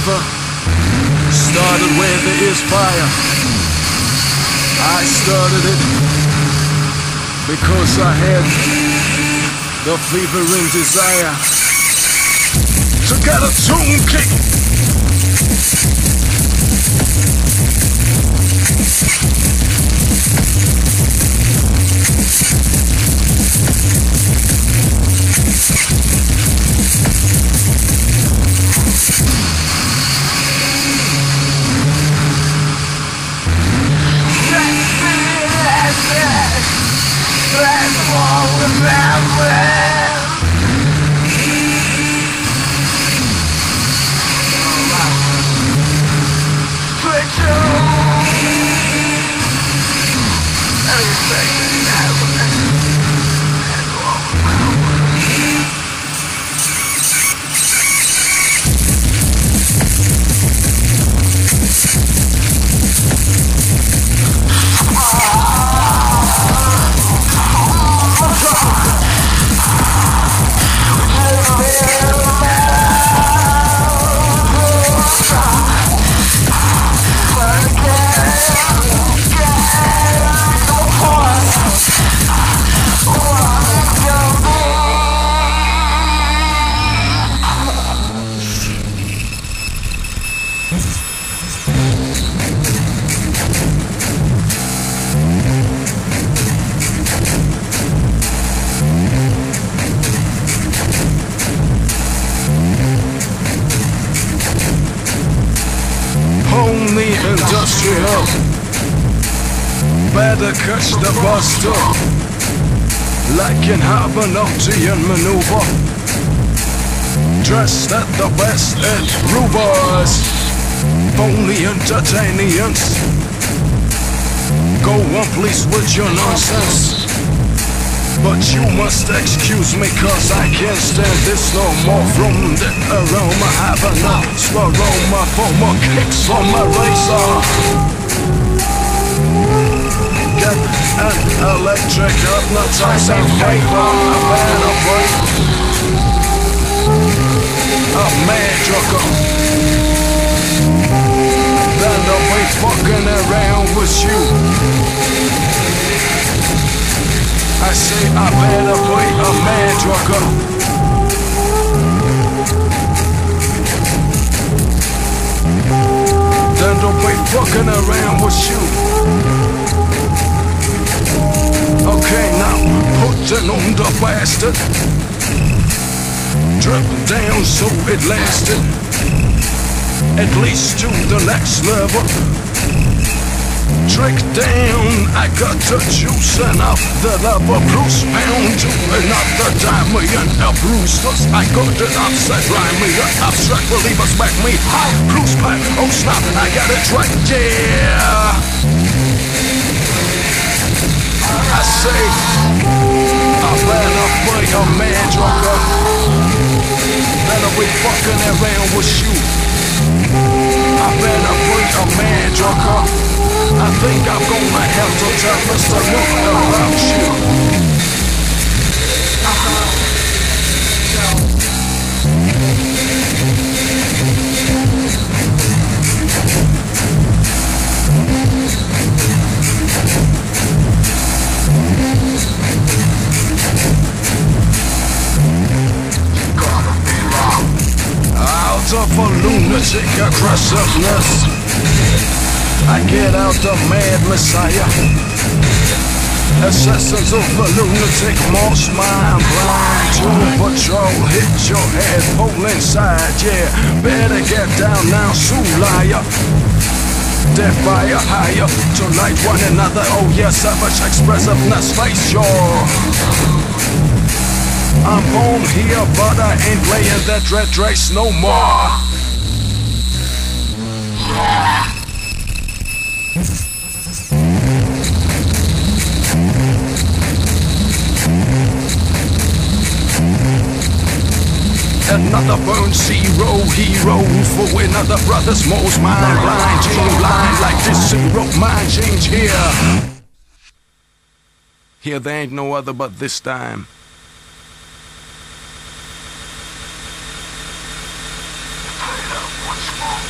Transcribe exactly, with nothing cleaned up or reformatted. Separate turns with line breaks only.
fever started where there is fire. I started it because I had the fevering desire to get a tune kick. Only industrial, better catch the buster, like an Habanotian maneuver. Dressed at the best at Rubas, only entertainers. Go on please with your nonsense, but you must excuse me cause I can't stand this no more. From the aroma, have enough aroma for more kicks on my razor. Get an electric hypnotizing vapor, a better break. A mad drugger, then I'll be fucking around with you. I say I better play a mad drugger. Then don't be fucking around with you. Okay, now putting on the bastard. Drip down so it lasted, at least to the next level. Trick down, I got the juice and up the level. Bruce pound to another diamond. A bruise, cause I got it upside rhyme me. Abstract believers back me. High cruise pack, oh snap, I got it right, yeah. I say, I better play a man drunker. Better be fucking around with you. I better play a man drunker. I think I'm gonna have to tell Mister Luke about you. Out of a lunatic aggressiveness, I get out the mad messiah. Assassins of a lunatic, most mind blind. To patrol, hit your head, pull inside, yeah. Better get down now, Sulaya. Death fire higher, to light one another. Oh yes, savage expressiveness, face your. I'm born here, but I ain't playing that red race no more. Another burn zero hero for another brother's most mind blind, gene blind like this zero mind change here. Here there ain't no other but this time.
Play it up once more.